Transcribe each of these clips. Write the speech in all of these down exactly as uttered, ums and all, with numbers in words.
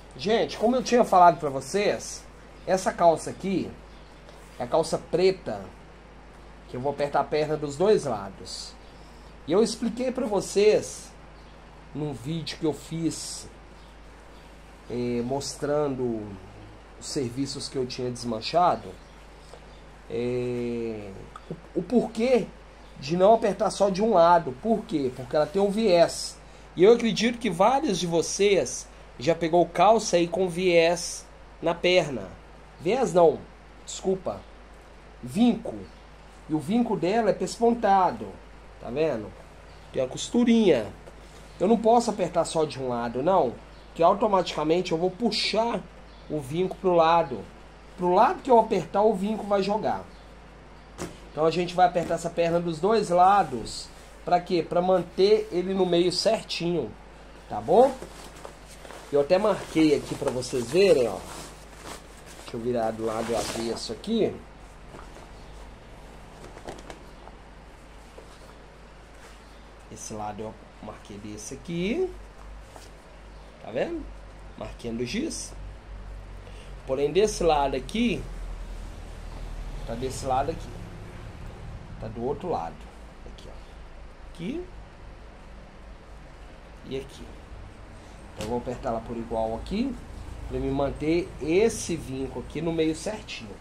Gente, como eu tinha falado pra vocês, essa calça aqui é a calça preta, que eu vou apertar a perna dos dois lados. E eu expliquei pra vocês, num vídeo que eu fiz, eh, mostrando os serviços que eu tinha desmanchado, eh, o, o porquê de não apertar só de um lado. Por quê? Porque ela tem um viés. E eu acredito que vários de vocês já pegou calça aí com viés na perna. Viés não, desculpa. Vinco. E o vinco dela é pespontado. Tá vendo? Tem uma costurinha. Eu não posso apertar só de um lado, não. Que automaticamente eu vou puxar o vinco pro lado. Pro lado que eu apertar, o vinco vai jogar. Então a gente vai apertar essa perna dos dois lados. Pra quê? Pra manter ele no meio certinho. Tá bom? Eu até marquei aqui pra vocês verem, ó. Deixa eu virar do lado avesso aqui. Esse lado eu marquei desse aqui. Tá vendo? Marquinha do giz. Porém desse lado aqui, tá desse lado aqui. Tá do outro lado. Aqui, ó. Aqui. E aqui. Então eu vou apertar ela por igual aqui, para me manter esse vinco aqui no meio certinho.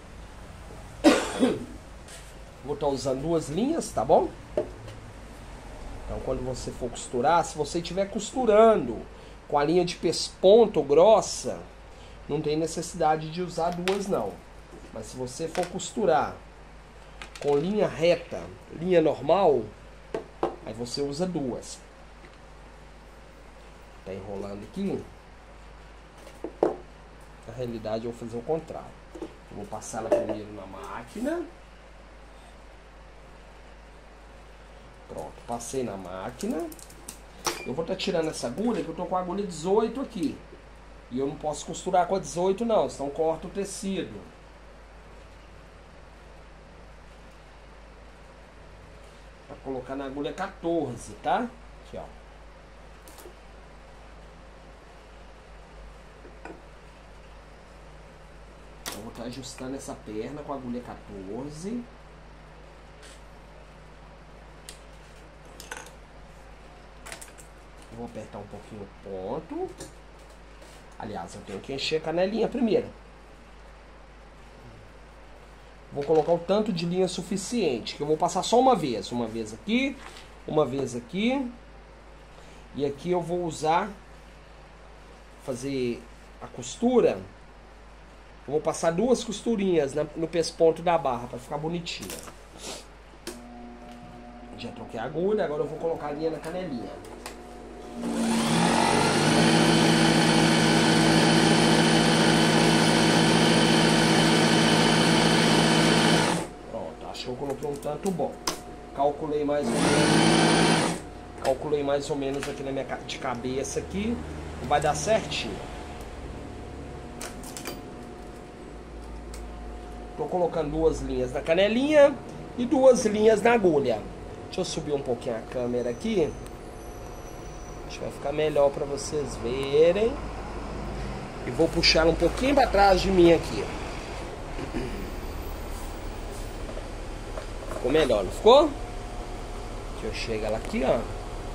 Vou estar usando duas linhas, tá bom? Então quando você for costurar, se você estiver costurando com a linha de pesponto grossa, não tem necessidade de usar duas não. Mas se você for costurar com linha reta, linha normal, aí você usa duas. Tá enrolando aqui. Na realidade eu vou fazer o contrário. Eu vou passar ela primeiro na máquina. Pronto, passei na máquina. Eu vou estar tirando essa agulha, que eu tô com a agulha dezoito aqui. E eu não posso costurar com a dezoito não, senão corta o tecido. Vou colocar na agulha quatorze, tá? Aqui, ó. Eu vou estar ajustando essa perna com a agulha quatorze. Vou apertar um pouquinho o ponto. Aliás, eu tenho que encher a canelinha primeiro. Vou colocar o tanto de linha suficiente, que eu vou passar só uma vez. Uma vez aqui, uma vez aqui. E aqui eu vou usar, fazer a costura. Eu vou passar duas costurinhas no pesponto da barra para ficar bonitinha. Já troquei a agulha, agora eu vou colocar a linha na canelinha. Pronto, acho que eu coloquei um tanto bom. Calculei mais ou menos. Calculei mais ou menos aqui na minha de cabeça aqui. Vai dar certinho. Tô colocando duas linhas na canelinha e duas linhas na agulha. Deixa eu subir um pouquinho a câmera aqui. Acho que vai ficar melhor para vocês verem. E vou puxar um pouquinho para trás de mim aqui. Ficou melhor, não ficou? Deixa eu chegar ela aqui, ó.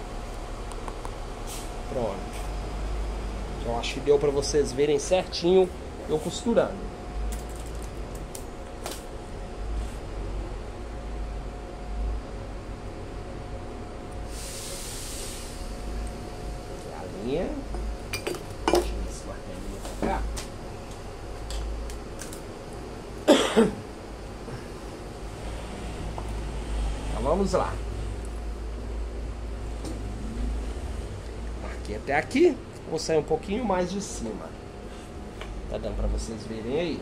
Pronto. Eu acho que deu para vocês verem certinho eu costurando. Deixa eu ver esse martelinho pra cá. Então vamos lá. Marquei até aqui. Vou sair um pouquinho mais de cima. Tá dando pra vocês verem aí?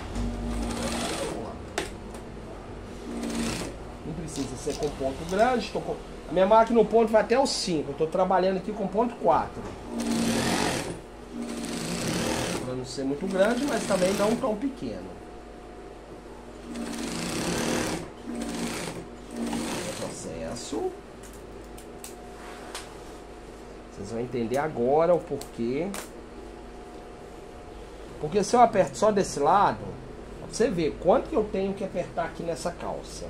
Não precisa ser com ponto grande. Tô com... A minha máquina no ponto vai até o cinco. Eu tô trabalhando aqui com ponto quatro. Pra não ser muito grande, mas também não tão pequeno. Processo. Vocês vão entender agora o porquê Porque se eu aperto só desse lado, você vê quanto que eu tenho que apertar aqui nessa calça.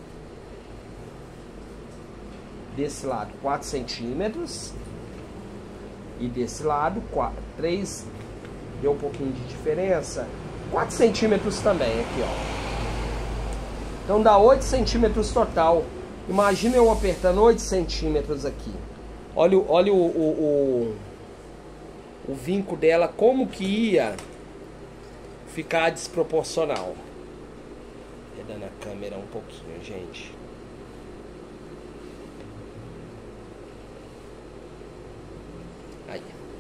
Desse lado quatro centímetros. E desse lado quatro, três. Deu um pouquinho de diferença. quatro centímetros também aqui, ó. Então dá oito centímetros total. Imagina eu apertando oito centímetros aqui. Olha, olha o, o, o, o vinco dela, como que ia ficar desproporcional. Redando a câmera um pouquinho, gente. Aí.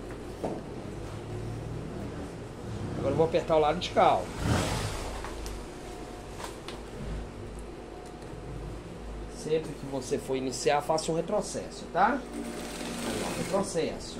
Agora eu vou apertar o lado de cá, ó. Sempre que você for iniciar, faça um retrocesso, tá? Retrocesso.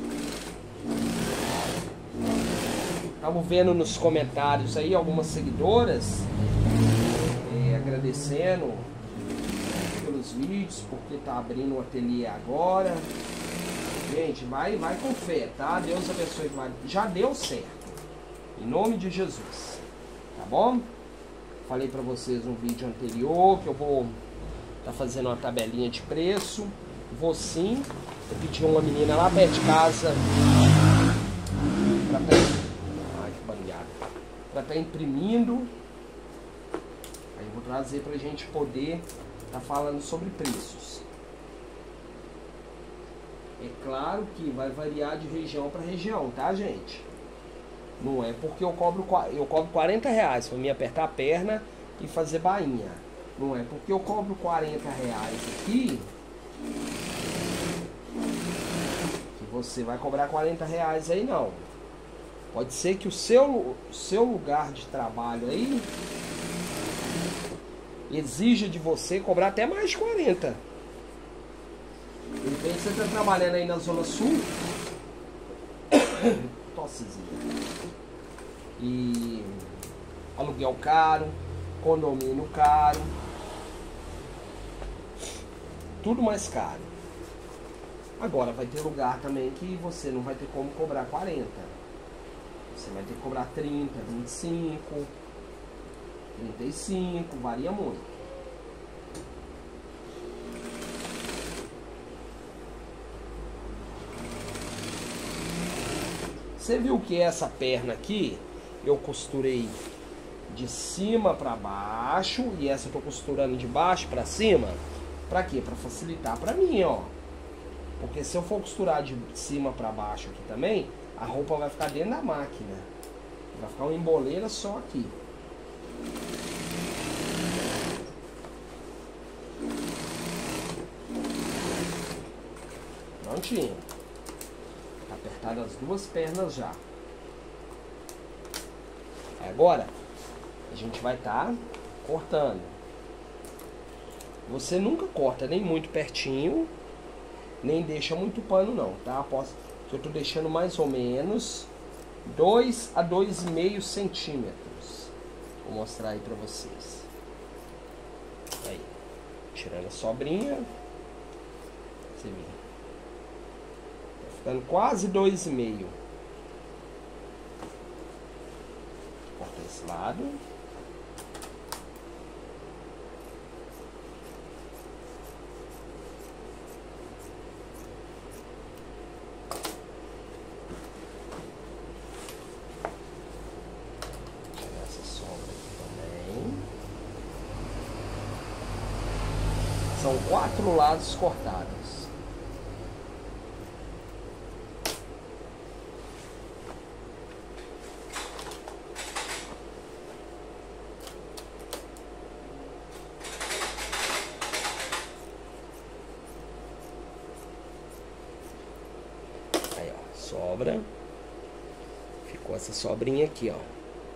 Estamos vendo nos comentários aí algumas seguidoras é, agradecendo pelos vídeos, porque tá abrindo o ateliê agora. Gente, vai, vai com fé, tá? Deus abençoe. Já deu certo. Em nome de Jesus. Tá bom? Falei pra vocês no vídeo anterior que eu vou tá fazendo uma tabelinha de preço. Vou sim. Eu pedi uma menina lá perto de casa pra tá, ai, que banhado, pra tá imprimindo. Aí eu vou trazer pra gente poder tá falando sobre preços. É claro que vai variar de região para região, tá, gente? Não é porque eu cobro, eu cobro quarenta reais para me apertar a perna e fazer bainha. Não é porque eu cobro quarenta reais aqui que você vai cobrar quarenta reais aí, não. Pode ser que o seu, seu lugar de trabalho aí exija de você cobrar até mais de quarenta. De repente você está trabalhando aí na Zona Sul, tossezinha, e aluguel caro, condomínio caro, tudo mais caro. Agora vai ter lugar também que você não vai ter como cobrar quarenta. Você vai ter que cobrar trinta, vinte e cinco, trinta e cinco, varia muito. Você viu que essa perna aqui eu costurei de cima para baixo e essa eu tô costurando de baixo para cima? Para quê? Para facilitar para mim, ó. Porque se eu for costurar de cima para baixo aqui também, a roupa vai ficar dentro da máquina. Vai ficar uma emboleira só aqui. Prontinho. Tá apertado as duas pernas já. Agora a gente vai estar tá cortando. Você nunca corta nem muito pertinho, nem deixa muito pano não, tá? Posso, que eu tô deixando mais ou menos dois a dois e meio centímetros. Vou mostrar aí pra vocês. Aí, tirando a sobrinha. Você vê. Tá ficando quase dois e meio. Corta esse lado. São quatro lados cortados. Aí, ó, sobra. Ficou essa sobrinha aqui, ó.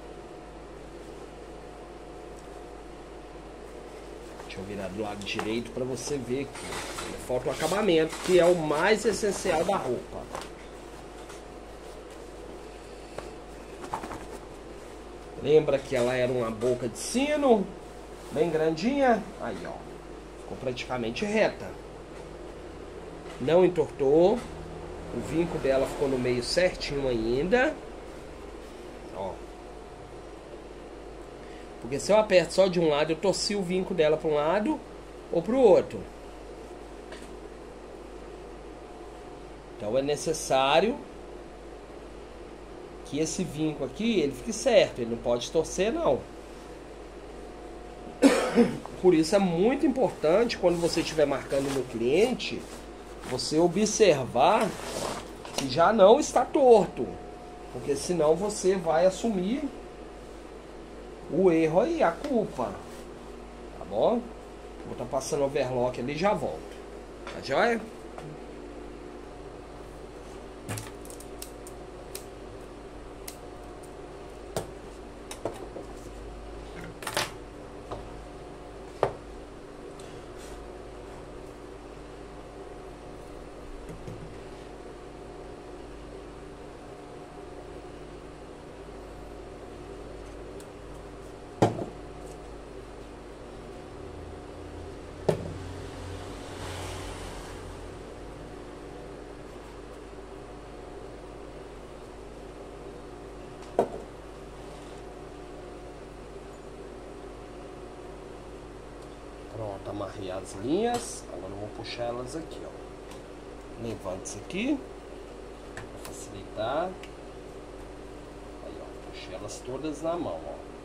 Deixa eu virar do lado direito para você ver que falta o acabamento, que é o mais essencial da roupa. Lembra que ela era uma boca de sino, bem grandinha? Aí, ó, ficou praticamente reta. Não entortou. O vinco dela ficou no meio certinho ainda. Ó, Porque se eu aperto só de um lado, eu torci o vinco dela para um lado ou para o outro. Então é necessário que esse vinco aqui, ele fique certo, ele não pode torcer não. Por isso é muito importante, quando você estiver marcando no cliente, você observar se já não está torto. Porque senão você vai assumir o erro aí, a culpa. Tá bom? Vou estar passando overlock ali e já volto. Tá joia? Pronto, amarrei as linhas. Agora eu vou puxar elas aqui, ó. Levante isso aqui para facilitar. Aí, ó, puxei elas todas na mão,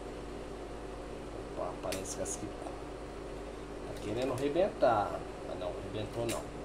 ó. Opa, parece que as que tá querendo arrebentar. Ah, não, arrebentou não.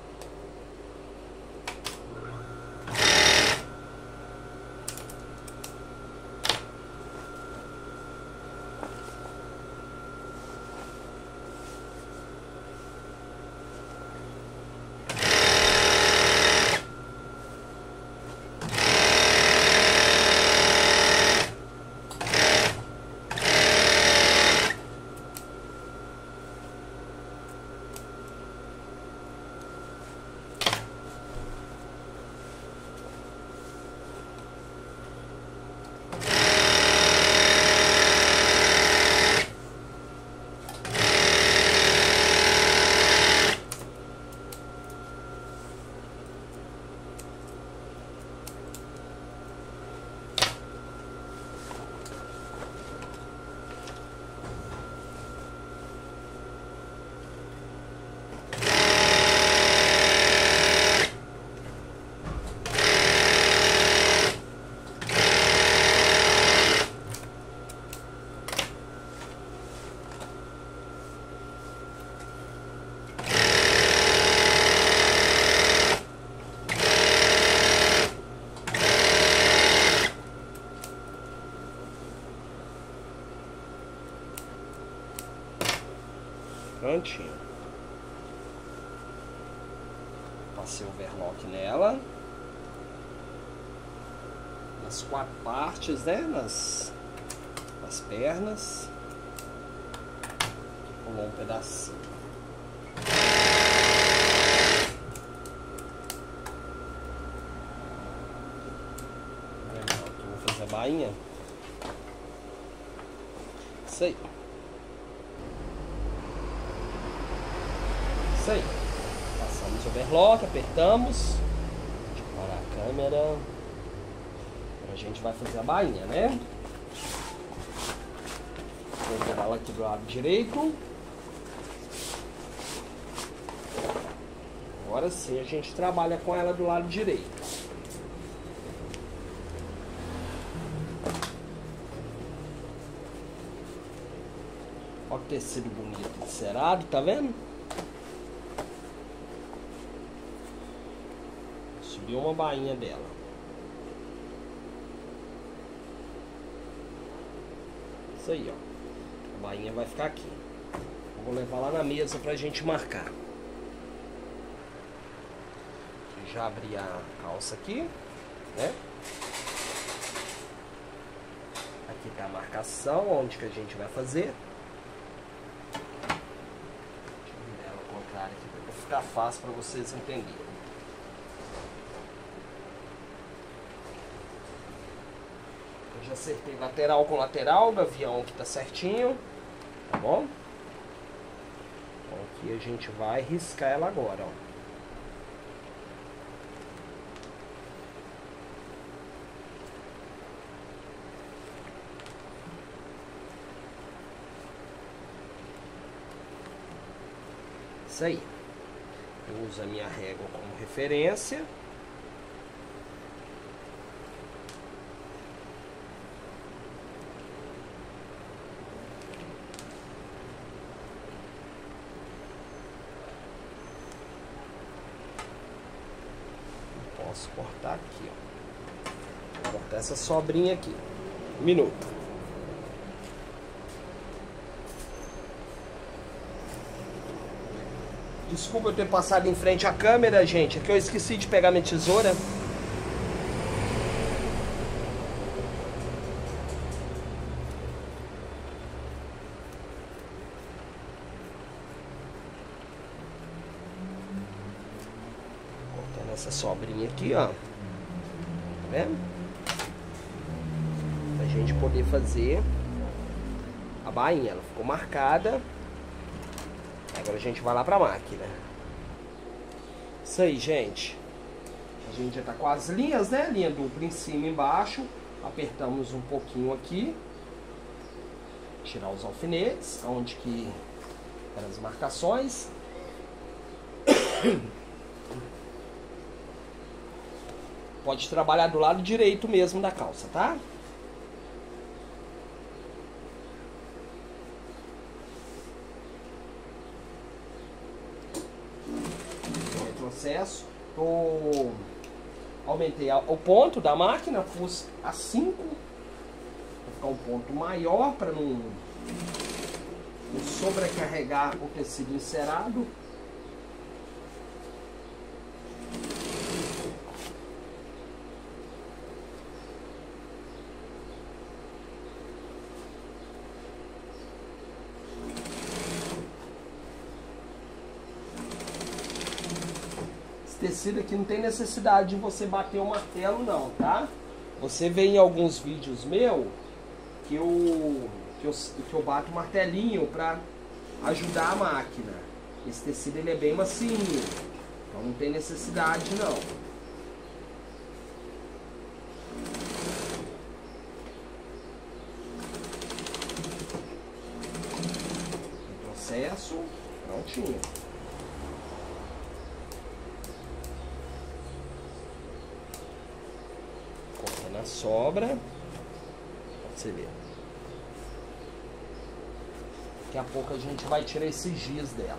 Prontinho. Passei o overlock nela. Nas quatro partes, né? Nas, nas pernas. Aqui pulou um pedacinho. Aqui vou fazer a bainha. Isso aí. Isso aí, passamos o overlock, apertamos, deixa eu parar a câmera, agora a gente vai fazer a bainha, né? Vou pegar ela aqui do lado direito. Agora sim a gente trabalha com ela do lado direito. Olha que tecido bonito, encerado, tá vendo? Subiu uma bainha dela. Isso aí, ó. A bainha vai ficar aqui. Eu vou levar lá na mesa pra gente marcar. Já abri a calça aqui, né? Aqui tá a marcação, onde que a gente vai fazer. Deixa eu virar ela ao contrário aqui pra ficar fácil pra vocês entenderem. Já acertei lateral com lateral, gavião que tá certinho, tá bom? Então aqui a gente vai riscar ela agora, ó. Isso aí. Eu uso a minha régua como referência. Posso cortar aqui, ó. Vou cortar essa sobrinha aqui. Um minuto. Desculpa eu ter passado em frente à câmera, gente. É que eu esqueci de pegar minha tesoura. Cortando essa sobrinha aqui, ó. Tá vendo? Pra gente poder fazer a bainha. Ela ficou marcada. Agora a gente vai lá pra máquina. Isso aí, gente. A gente já tá com as linhas, né? Linha dupla em cima e embaixo. Apertamos um pouquinho aqui. Tirar os alfinetes, onde que eram as marcações. Pode trabalhar do lado direito mesmo da calça, tá? Processo. Eu aumentei o ponto da máquina, pus a cinco, vou ficar um ponto maior para não, não sobrecarregar o tecido encerado. Tecido aqui não tem necessidade de você bater o martelo não, tá? Você vê em alguns vídeos meus que eu, que eu, que eu bato o martelinho para ajudar a máquina. Esse tecido ele é bem macio, então não tem necessidade não. Processo, prontinho. Na sobra, pode você ver. Daqui a pouco a gente vai tirar esses giz dela.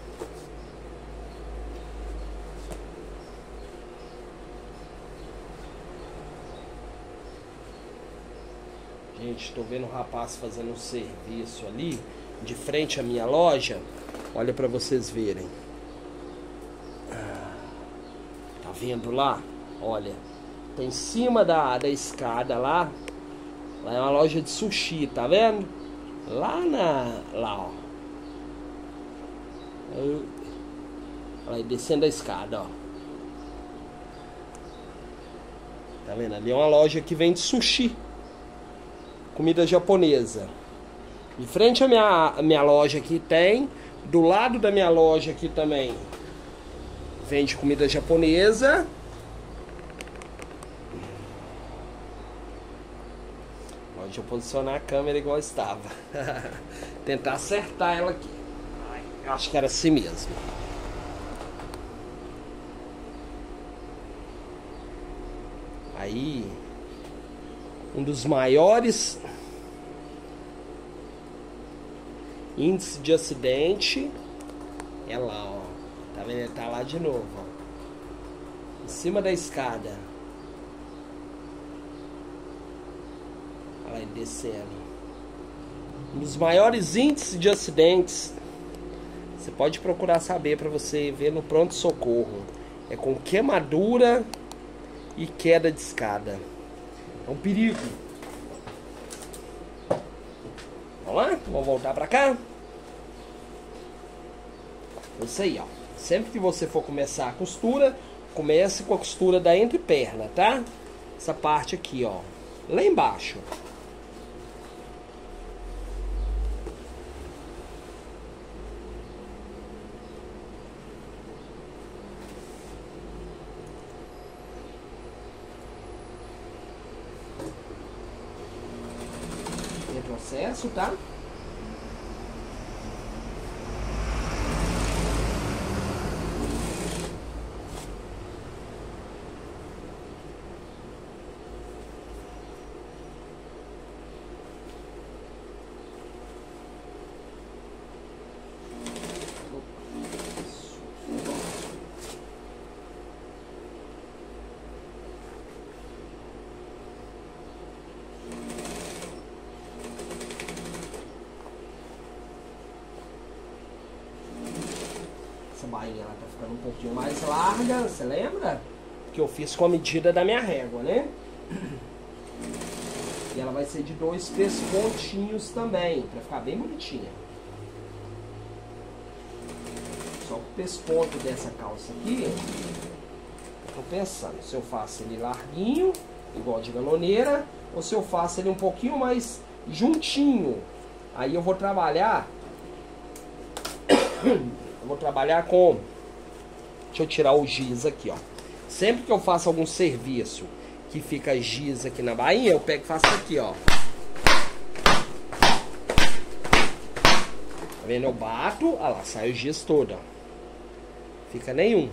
Gente, estou vendo o rapaz fazendo um serviço ali de frente à minha loja. Olha para vocês verem. Tá vendo lá? Olha. Em cima da, da escada lá, lá é uma loja de sushi, tá vendo? Lá na, lá, ó. Olha aí, descendo a escada, ó. Tá vendo? Ali é uma loja que vende sushi, comida japonesa. De frente à minha, à minha loja aqui tem, do lado da minha loja aqui também vende comida japonesa. Deixa eu posicionar a câmera igual estava. Tentar acertar ela aqui. Eu acho que era assim mesmo. Aí, um dos maiores índices de acidente é lá, ó. Tá vendo? Ele tá lá de novo, ó. Em cima da escada. Olha aí, descendo. Um dos maiores índices de acidentes. Você pode procurar saber para você ver no pronto-socorro. É com queimadura e queda de escada. É um perigo. Vamos lá? Vamos voltar para cá? É isso aí, ó. Sempre que você for começar a costura, comece com a costura da entreperna, tá? Essa parte aqui, ó. Lá embaixo. Processo, tá? bainha ela tá ficando um pouquinho mais larga, você lembra? Que eu fiz com a medida da minha régua, né? E ela vai ser de dois pespontinhos também, pra ficar bem bonitinha. Só que o pesponto dessa calça aqui, eu tô pensando se eu faço ele larguinho, igual de galoneira, ou se eu faço ele um pouquinho mais juntinho. Aí eu vou trabalhar, eu vou trabalhar com, deixa eu tirar o giz aqui, ó. Sempre que eu faço algum serviço que fica giz aqui na bainha, eu pego e faço aqui, ó. Tá vendo? Eu bato, olha lá, sai o giz todo, ó. Fica nenhum.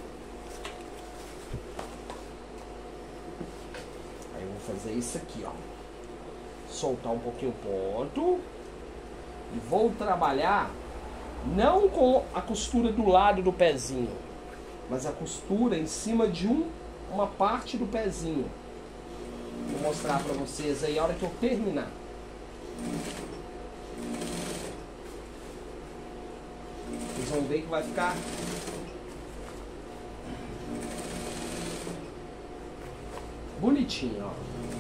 Aí eu vou fazer isso aqui, ó. Soltar um pouquinho o ponto. E vou trabalhar não com a costura do lado do pezinho, mas a costura em cima de um, uma parte do pezinho. Vou mostrar pra vocês aí a hora que eu terminar. Vocês vão ver que vai ficar bonitinho, ó.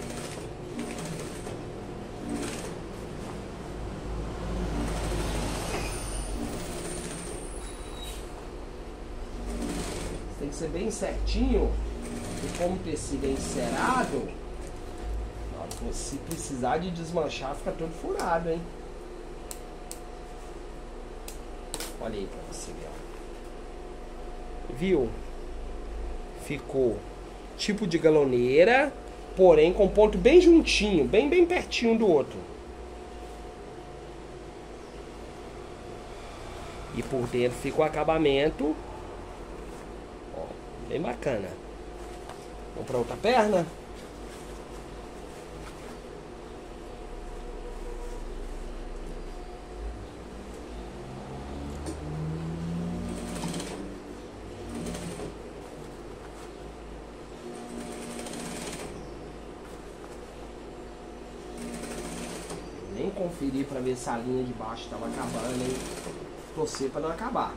Tem que ser bem certinho. E como o tecido é encerado, se precisar de desmanchar, fica todo furado, hein? Olha aí pra você ver, ó. Viu? Ficou tipo de galoneira, porém com ponto bem juntinho, bem bem pertinho do outro. E por dentro fica o acabamento, ó, bem bacana. Vamos para outra perna. Nem conferi para ver se a linha de baixo estava acabando, hein? Torcer para não acabar.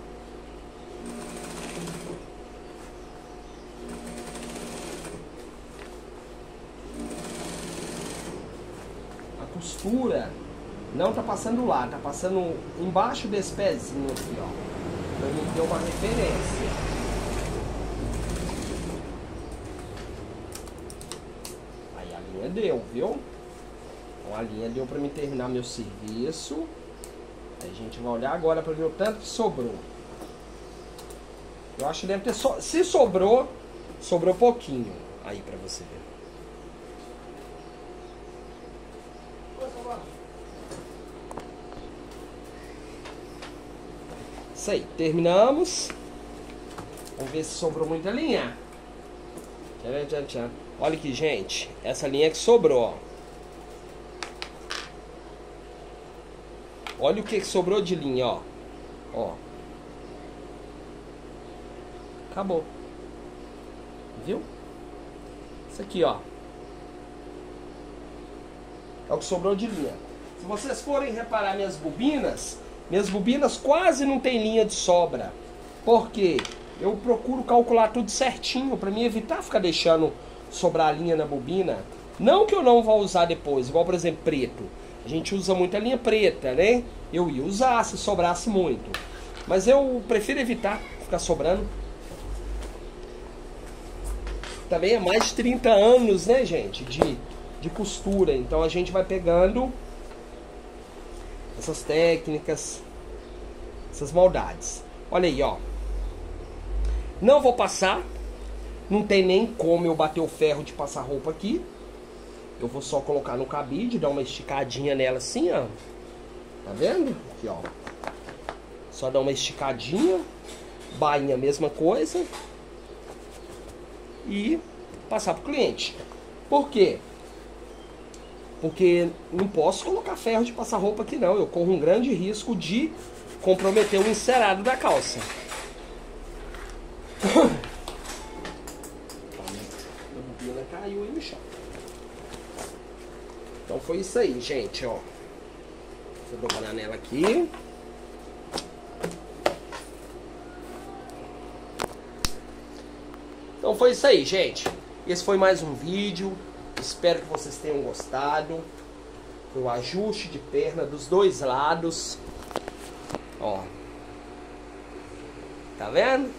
Costura não tá passando lá, tá passando embaixo desse pezinho aqui, ó, pra mim ter uma referência. Aí a linha deu, viu? Então a linha deu pra mim terminar meu serviço. Aí a gente vai olhar agora pra ver o tanto que sobrou. Eu acho que deve ter so... se sobrou, sobrou pouquinho aí pra você ver. Isso aí, terminamos. Vamos ver se sobrou muita linha. Olha aqui, gente. Essa linha que sobrou, ó. Olha o que sobrou de linha, ó. Ó. Acabou. Viu? Isso aqui, ó. É o que sobrou de linha. Se vocês forem reparar minhas bobinas, minhas bobinas quase não tem linha de sobra. Por quê? Eu procuro calcular tudo certinho para me evitar ficar deixando sobrar linha na bobina. Não que eu não vá usar depois, igual por exemplo preto. A gente usa muita linha preta, né? Eu ia usar se sobrasse muito. Mas eu prefiro evitar ficar sobrando. Também é mais de trinta anos, né, gente? De, de costura. Então a gente vai pegando essas técnicas, essas maldades. Olha aí, ó. Não vou passar. Não tem nem como eu bater o ferro de passar roupa aqui. Eu vou só colocar no cabide, dar uma esticadinha nela assim, ó. Tá vendo? Aqui, ó. Só dar uma esticadinha. Bainha, mesma coisa. E passar pro cliente. Por quê? Porque não posso colocar ferro de passar roupa aqui não. Eu corro um grande risco de comprometer o encerado da calça. A bobina caiu aí no chão. Então foi isso aí, gente, ó. Vou dobrar nela aqui. Então foi isso aí, gente. Esse foi mais um vídeo. Espero que vocês tenham gostado. Foi o ajuste de perna dos dois lados. Ó. Tá vendo?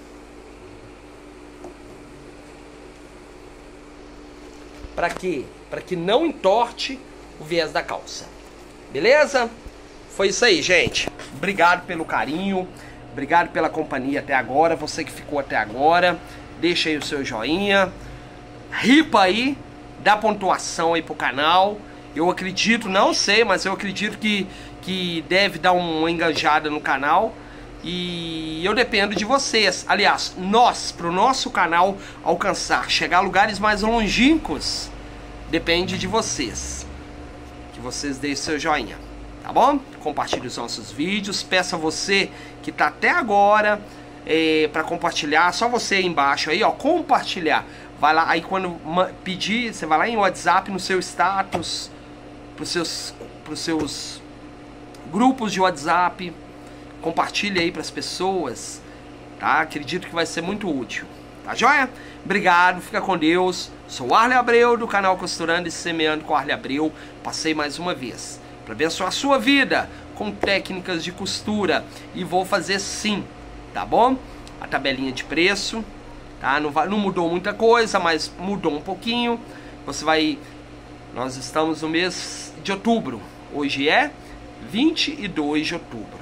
Pra quê? Pra que não entorte o viés da calça. Beleza? Foi isso aí, gente. Obrigado pelo carinho. Obrigado pela companhia até agora. Você que ficou até agora, deixa aí o seu joinha. Ripa aí. Dá pontuação aí pro canal. Eu acredito, não sei, mas eu acredito que, que deve dar uma enganjada no canal. E eu dependo de vocês. Aliás, nós, pro nosso canal alcançar, chegar a lugares mais longínquos, depende de vocês. Que vocês deixem seu joinha, tá bom? Compartilhe os nossos vídeos. Peço a você que tá até agora é, para compartilhar, só você aí embaixo aí, ó, compartilhar. Vai lá, aí quando pedir, você vai lá em WhatsApp, no seu status, pros seus, pros seus grupos de WhatsApp. Compartilhe aí para as pessoas, tá? Acredito que vai ser muito útil, tá joia? Obrigado, fica com Deus. Sou o Arley Abreu, do canal Costurando e Semeando com Arley Abreu. Passei mais uma vez para abençoar a sua vida com técnicas de costura. E vou fazer sim, tá bom? A tabelinha de preço, tá? Não, vai, não mudou muita coisa, mas mudou um pouquinho. Você vai... Nós estamos no mês de outubro. Hoje é vinte e dois de outubro.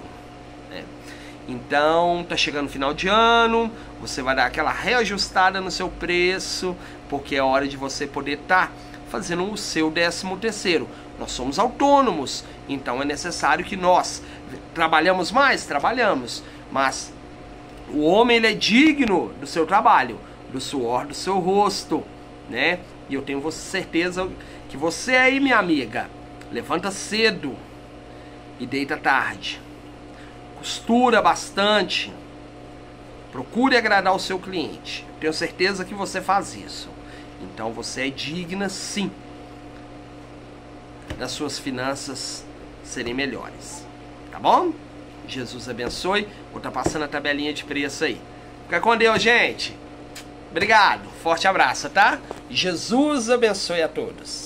Então, tá chegando o final de ano, você vai dar aquela reajustada no seu preço, porque é hora de você poder estar tá fazendo o seu décimo terceiro. Nós somos autônomos, então é necessário que nós trabalhamos mais, trabalhamos, mas o homem ele é digno do seu trabalho, do suor do seu rosto, né? E eu tenho certeza que você aí, minha amiga, levanta cedo e deita tarde. Costura bastante. Procure agradar o seu cliente. Tenho certeza que você faz isso. Então você é digna sim das suas finanças serem melhores. Tá bom? Jesus abençoe. Vou estar passando a tabelinha de preço aí. Fica com Deus, gente. Obrigado. Forte abraço, tá? Jesus abençoe a todos.